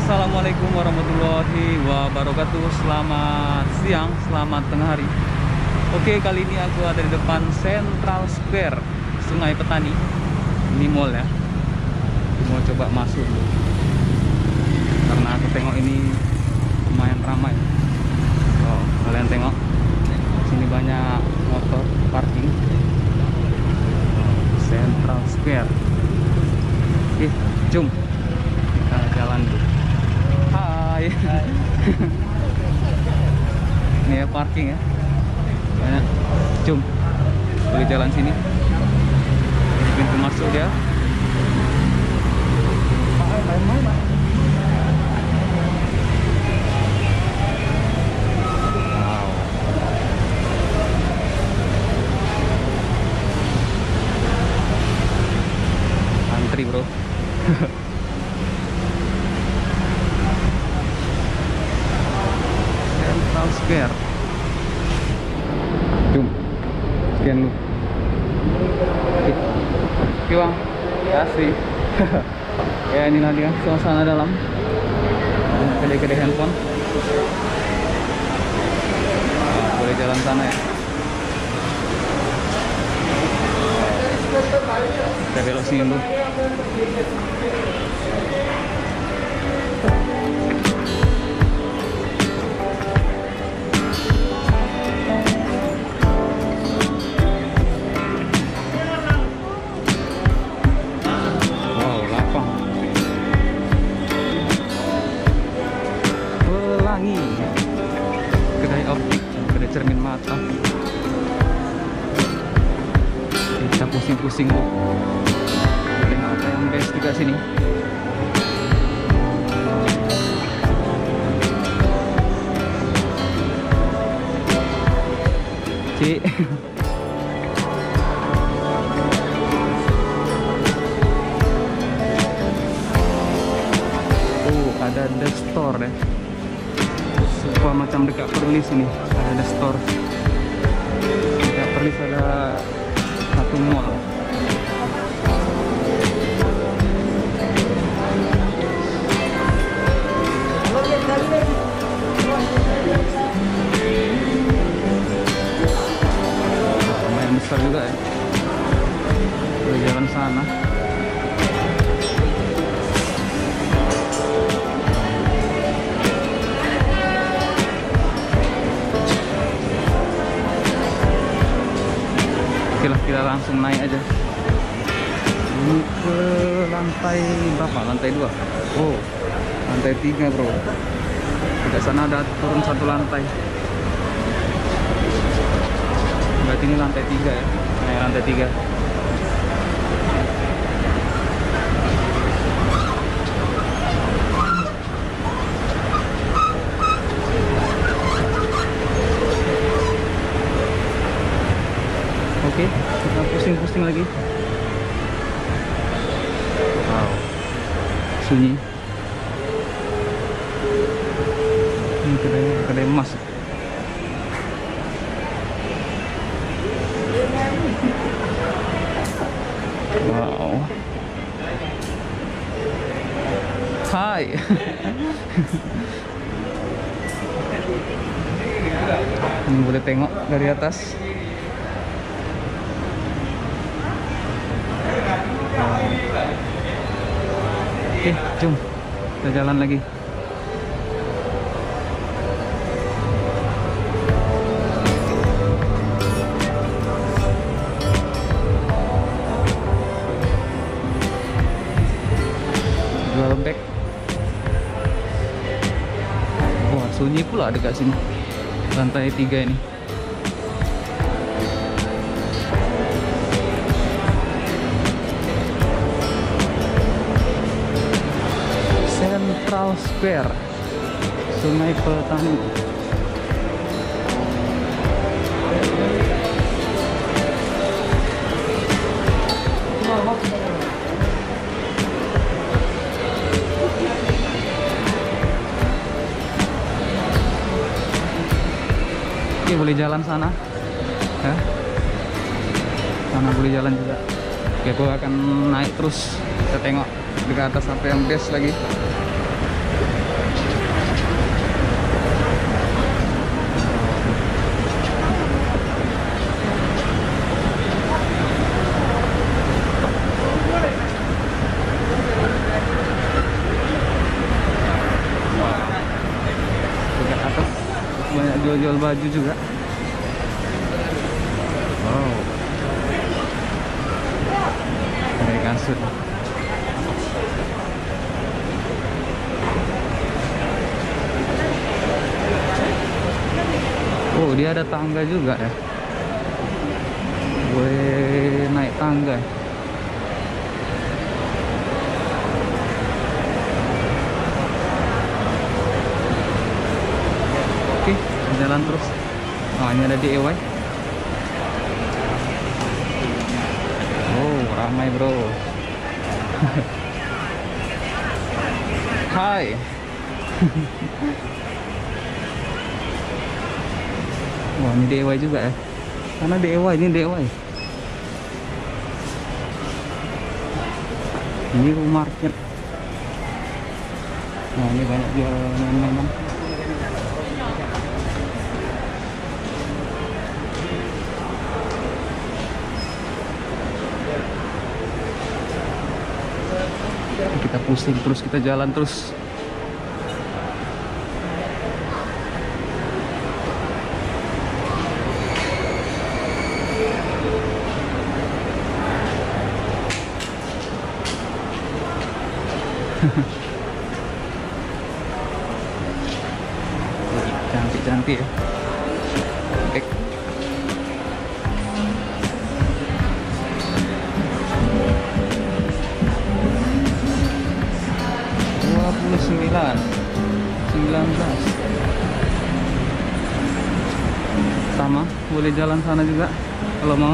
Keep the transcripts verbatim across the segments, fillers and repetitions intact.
Assalamualaikum warahmatullahi wabarakatuh. Selamat siang, selamat tengah hari. Oke, kali ini aku ada di depan Central Square Sungai Petani. Ini mall ya. Mau coba masuk dulu, karena aku tengok ini lumayan ramai. Oh, kalian tengok sini banyak motor parking. Central Square. Oke, jom kita jalan dulu. Hai, Hai. Ini ya parking ya, banyak. Jom, boleh jalan sini. Ini pintu masuk dia. Wow. Antri bro. Central Square. Jom, scan dulu. Oke, oke bang, kasih. Ya, inilah dia suasana dalam. Kedai-kedai handphone. Nah, boleh jalan sana ya. Kita belok sini dulu. Kedai optik, kedai cermin mata. Kita pusing-pusing tuh. Tengok apa yang best juga sini. Cik. Oh, ada The Store deh. Sebuah macam dekat Perlis ini ada The Store. Dekat Perlis ada satu mall. Lumayan besar juga ya. Di jalan sana. Oke lah, kita langsung naik aja. Ini ke lantai berapa? Lantai dua. Oh, lantai tiga bro. Di sana ada turun satu lantai. Berarti ini lantai tiga ya. Naik lantai tiga. Oke, kita pusing-pusing lagi. Wow, sunyi. Ini kedai kedai emas. Wow. Hai. Ini boleh tengok dari atas. Oke, jom kita jalan lagi. Jual bag. Wah, sunyi pula dekat sini. Lantai tiga ini. Central Square Sungai Petani. Oke, boleh jalan sana ya. Sana boleh jalan juga. Oke, aku akan naik terus. Kita tengok dekat atas sampai yang best lagi. jual-jual baju juga. Wow. Ada kasut. Oh, dia ada tangga juga ya. Boleh naik tangga. Oke, jalan terus. Oh, ini ada D I Y. Oh, ramai bro. Hai. Wah, ini D I Y juga ya. Karena D I Y, ini D I Y. Ini rumah market. Nah, ini banyak jual mainan. Kita pusing terus, kita jalan terus. Cantik-cantik ya. Oke. dua puluh sembilan, sembilan belas. Sama, boleh jalan sana juga kalau mau.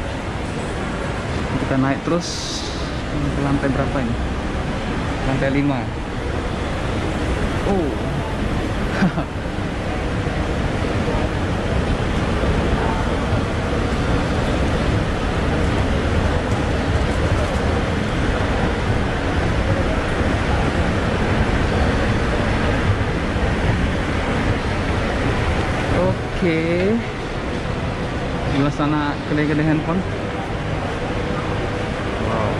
Kita naik terus ke lantai berapa ini? Lantai lima. Oh. Oke. Di sana kedai-kedai handphone. Wow.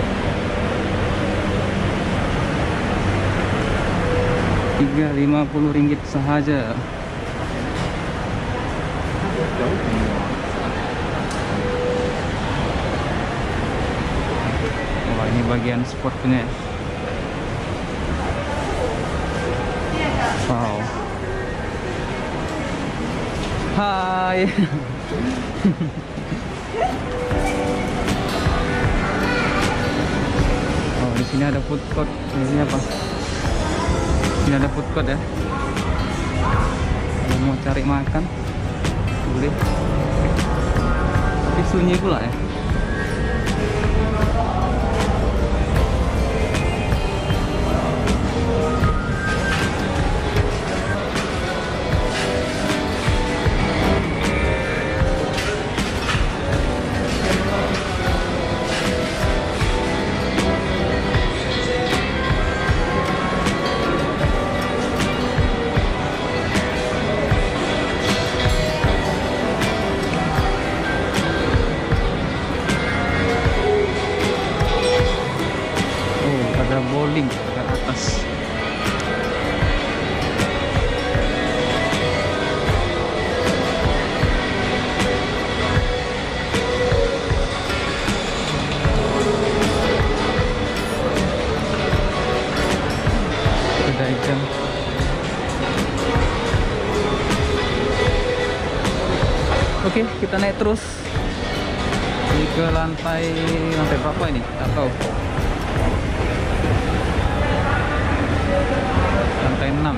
tiga ratus lima puluh ringgit sahaja. Wah, ini bagian sport punya. Wow. Hai. Oh, di sini ada food court. Ini apa? Ini ada food court ya. Kalau mau cari makan boleh. Tapi sunyi pula ya. Bowling ke atas. Kedai jam. Oke, kita naik terus. Ini ke lantai lantai berapa ini? Tak tahu. Lantai enam.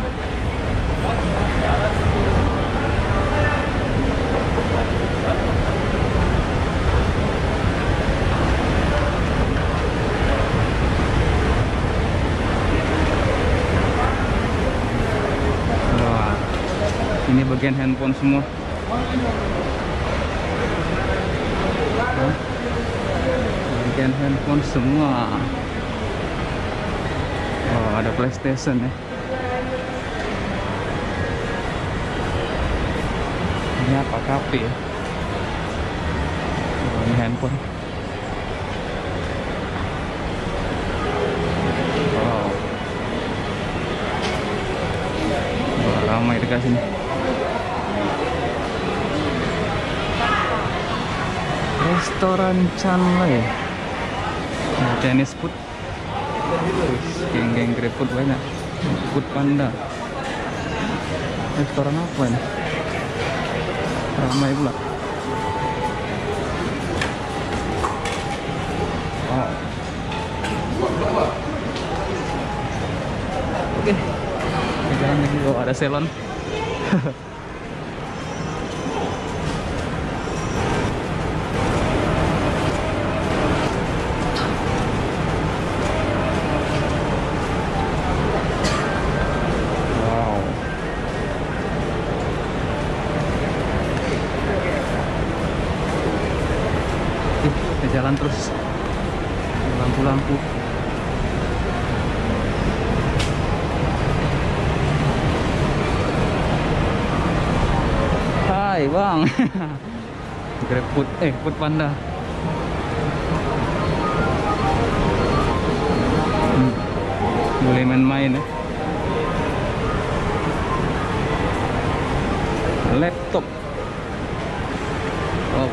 Wah, ini bagian handphone semua. Bagian handphone semua. Oh, ada PlayStation ya. Ini apa, kafe ya? Oh, ini handphone. Wow. Wah, ramai dekat sini. Restoran Chanlei. Nah, Chinese food. Geng-geng GrabFood banyak. Food Panda. Restoran apa ini? Ramai pula. Wow. Oke. Kita jalan lagi. Oh, ada salon. Jalan terus, lampu-lampu. Hai bang. GrabFood, eh Food Panda. hmm. Boleh main-main ya. Laptop. Wow.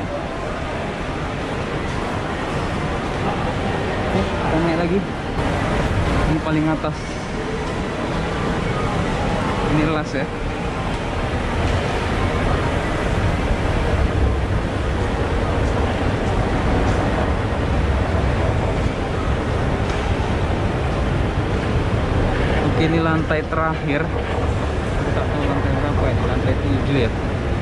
Kita naik lagi. Ini paling atas. Ini las ya. Oke, ini lantai terakhir. Aku tak tahu lantai berapa ini. Lantai tujuh ya.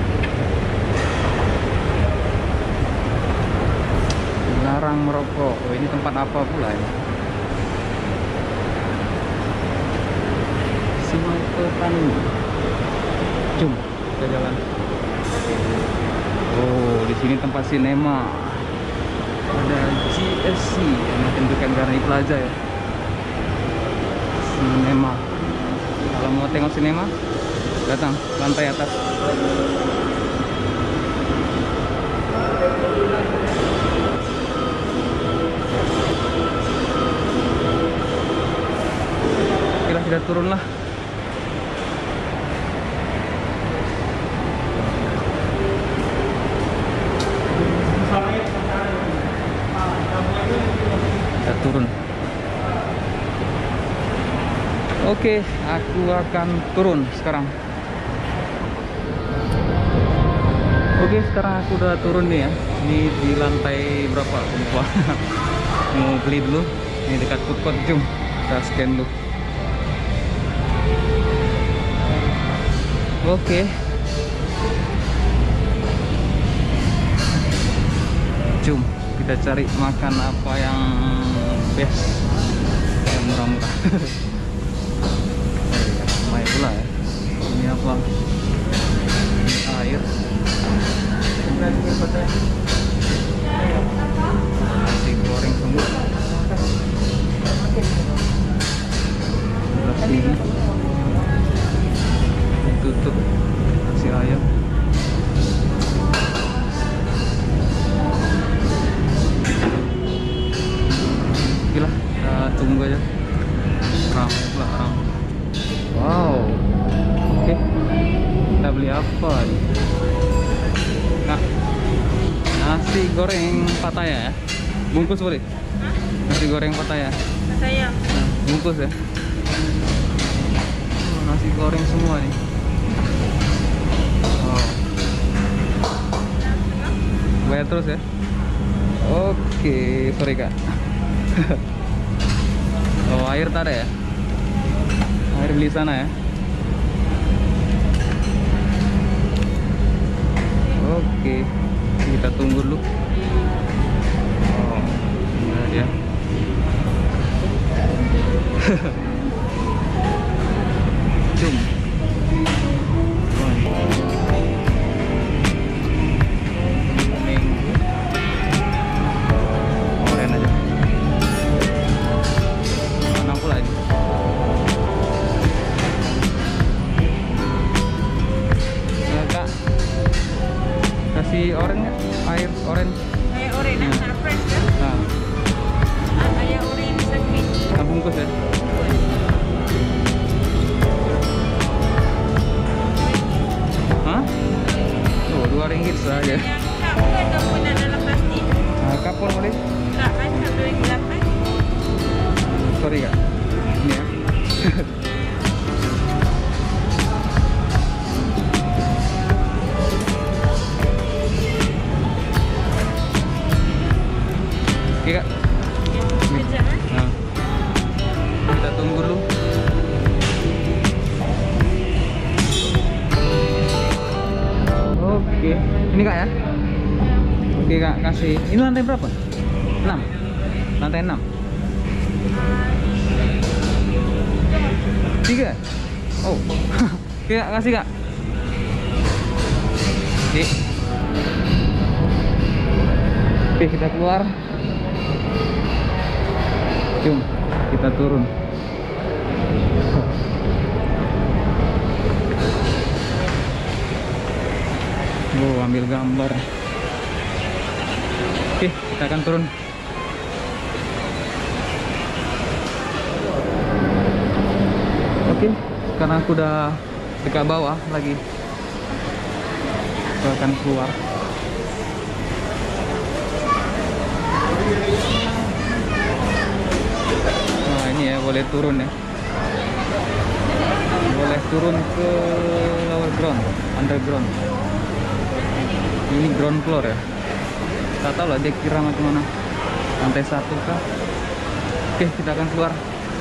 Larang merokok. Oh, ini tempat apa pula ya? Sungai Petani. Jom kita jalan. Oh, di sini tempat sinema. Ada G S C yang menunjukkan Garni Plaza ya. Sinema. Kalau mau tengok sinema, datang lantai atas. Kita turun lah. Kita turun. Oke, aku akan turun sekarang. Oke, sekarang aku udah turun nih ya. Ini di lantai berapa? Lupa. Mau beli dulu. Ini dekat food court, jom kita scan dulu. Oke. Jom kita cari makan apa yang best, yang murah-murah. Ramai pula ya. Ini apa? Ini air. Nasi goreng semua. Ini tutup nasi ayam. Oke lah, kita tunggu aja. Ramai pula orang. Wow. Oke, kita beli apa nih? Kak, nasi goreng Pattaya ya? Bungkus boleh? Hah? Nasi goreng Pattaya. Pattaya. Nah, bungkus ya. Oh, nasi goreng semua nih. Bayar terus ya. Oke, sorry kak. Oh, air tak ada ya? Air beli sana ya. Oke, kita tunggu dulu. Oh, ini dia. Jom. Kasih orange, air orange. Air orange, nah. Nah, fresh kan? Nah. Air orange sakit. Nah, bungkus ya. Hah? Oh, dua ringgit saja. Yang tak bukan kamu nak dalam plastik. Sorry kak. Ini ya. Oke kak. Kejar, eh? Nah, kita tunggu dulu. Oke, ini kak ya. Oke kak, kasih. Ini lantai berapa? enam. Lantai enam. Tiga. Oh. Oke kak, kasih kak. Oke. Oke, kita keluar. Jom, kita turun. Oh, ambil gambar. Oke, kita akan turun. Oke, karena aku udah dekat bawah lagi, aku akan keluar. Nah ini ya, boleh turun ya. Boleh turun ke lower ground, underground. Ini ground floor ya. Tak tahu lah dia kira macam mana. Lantai satu kah? Oke, kita akan keluar.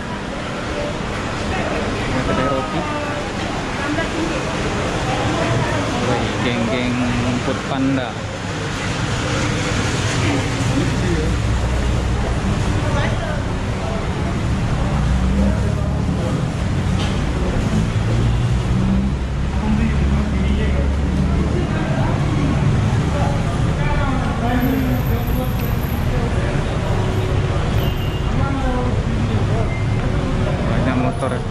Ada kedai roti. Woi, geng-geng Food Panda. Banyak motor ya.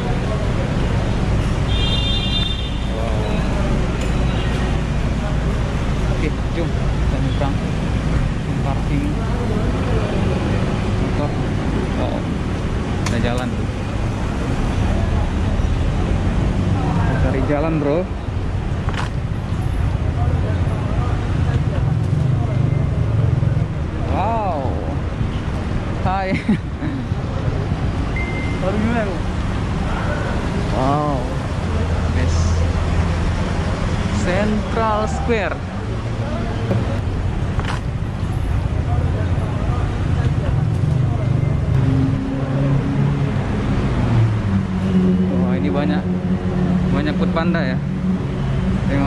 Oke, jom kita nyebrang parking motor. Oh, kita jalan tuh. Kita cari jalan bro. Wow, hai. Wow, yes. Central Square. Wah, ini banyak banyak Food Panda ya. Tengok.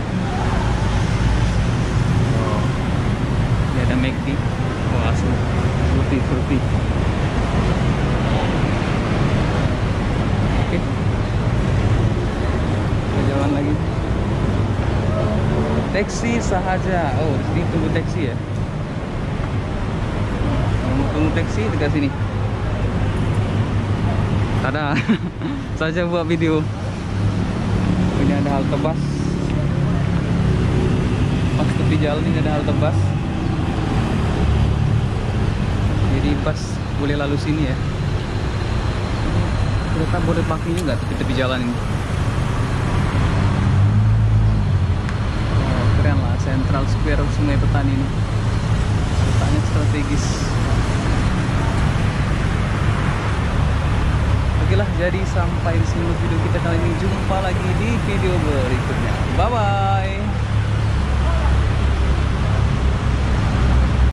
Oh, ini ada McD. Wah, asli. Fruity, fruity. Oke. Kita jalan lagi. Taksi sahaja. Oh, di sini tunggu taksi ya. Mau tunggu taksi dekat sini. Tada. Saja buat video. Ini ada halte bus. Pas tepi jalan ini ada halte bus. Jadi bus boleh lalu sini ya. Kereta boleh parking juga tepi-tepi jalan ini. Oh, keren lah Central Square Sungai Petani ini. Letaknya strategis. Oke lah, jadi sampai di sini video kita kali ini. Jumpa lagi di video berikutnya. Bye bye.